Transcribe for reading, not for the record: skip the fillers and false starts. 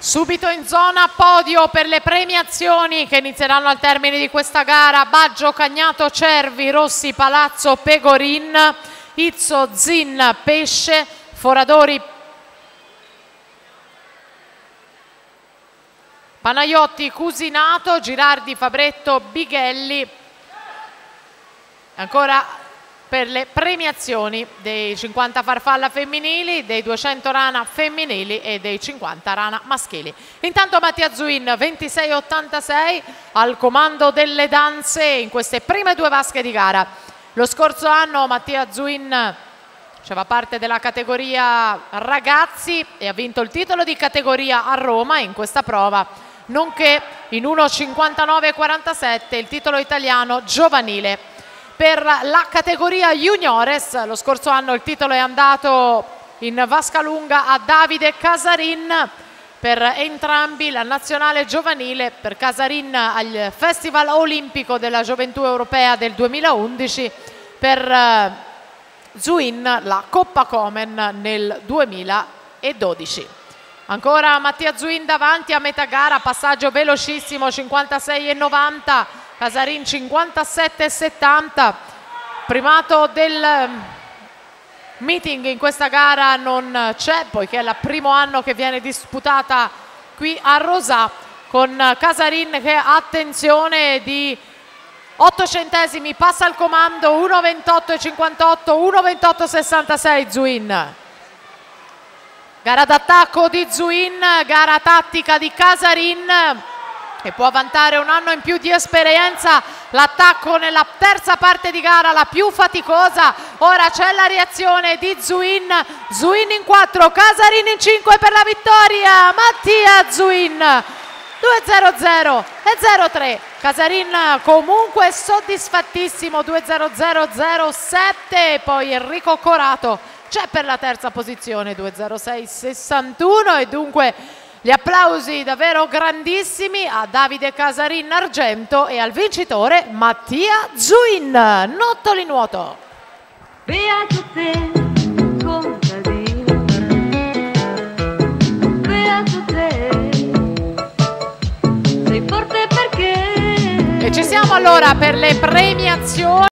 Subito in zona podio per le premiazioni che inizieranno al termine di questa gara: Baggio, Cagnato, Cervi, Rossi, Palazzo, Pegorin, Izzo, Zin, Pesce, Foradori, Panaiotti, Cusinato, Girardi, Fabretto, Bighelli. Ancora per le premiazioni dei 50 farfalla femminili, dei 200 rana femminili e dei 50 rana maschili. Intanto Mattia Zuin, 26,86 al comando delle danze in queste prime due vasche di gara. Lo scorso anno Mattia Zuin faceva parte della categoria ragazzi e ha vinto il titolo di categoria a Roma in questa prova, nonché in 1,59,47 il titolo italiano giovanile. Per la categoria juniores lo scorso anno il titolo è andato in vasca lunga a Davide Casarin, per entrambi la nazionale giovanile, per Casarin al Festival Olimpico della Gioventù Europea del 2011, per Zuin la Coppa Komen nel 2012. Ancora Mattia Zuin davanti a metà gara, passaggio velocissimo, 56,90, Casarin 57,70. Primato del meeting in questa gara non c'è, poiché è il primo anno che viene disputata qui a Rosà, con Casarin che, attenzione, di 8 centesimi passa al comando, 1,28,58, 1,28,66 Zuin. Gara d'attacco di Zuin, gara tattica di Casarin, che può vantare un anno in più di esperienza. L'attacco nella terza parte di gara, la più faticosa. Ora c'è la reazione di Zuin. Zuin in 4, Casarin in 5 per la vittoria. Mattia Zuin 2,00 e 0,3. Casarin comunque soddisfattissimo, 2,00,07. Poi Enrico Corato c'è per la terza posizione, 2,06,61, e dunque gli applausi davvero grandissimi a Davide Casarin argento e al vincitore Mattia Zuin, nottoli nuoto. Beato te, contadino, beato te, sei forte perché... E ci siamo allora per le premiazioni.